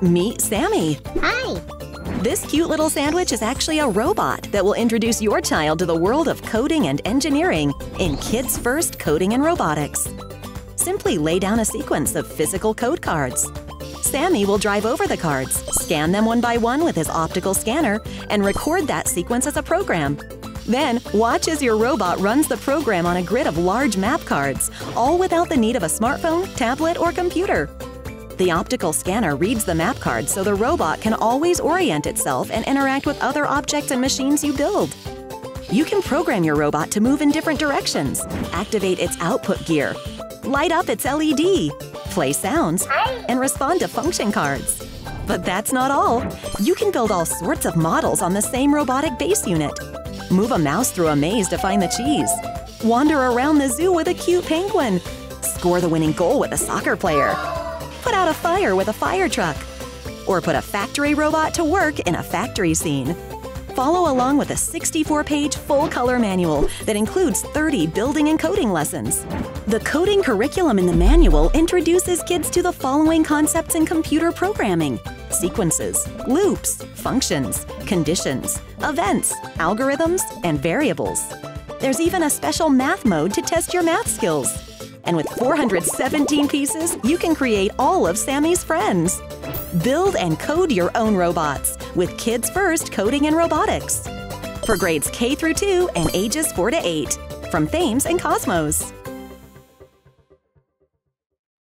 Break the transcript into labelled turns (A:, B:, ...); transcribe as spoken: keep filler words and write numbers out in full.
A: Meet Sammy.
B: Hi!
A: This cute little sandwich is actually a robot that will introduce your child to the world of coding and engineering in Kids First Coding and Robotics. Simply lay down a sequence of physical code cards. Sammy will drive over the cards, scan them one by one with his optical scanner, and record that sequence as a program. Then, watch as your robot runs the program on a grid of large map cards, all without the need of a smartphone, tablet, or computer. The optical scanner reads the map cards so the robot can always orient itself and interact with other objects and machines you build. You can program your robot to move in different directions, activate its output gear, light up its L E D, play sounds, and respond to function cards. But that's not all. You can build all sorts of models on the same robotic base unit. Move a mouse through a maze to find the cheese. Wander around the zoo with a cute penguin. Score the winning goal with a soccer player. Put out a fire with a fire truck. Or put a factory robot to work in a factory scene. Follow along with a sixty-four page full-color manual that includes thirty building and coding lessons. The coding curriculum in the manual introduces kids to the following concepts in computer programming: sequences, loops, functions, conditions, events, algorithms, and variables. There's even a special math mode to test your math skills. And with four hundred seventeen pieces, you can create all of Sammy's friends. Build and code your own robots with Kids First Coding and Robotics. For grades K through two and ages four to eight, from Thames and Kosmos.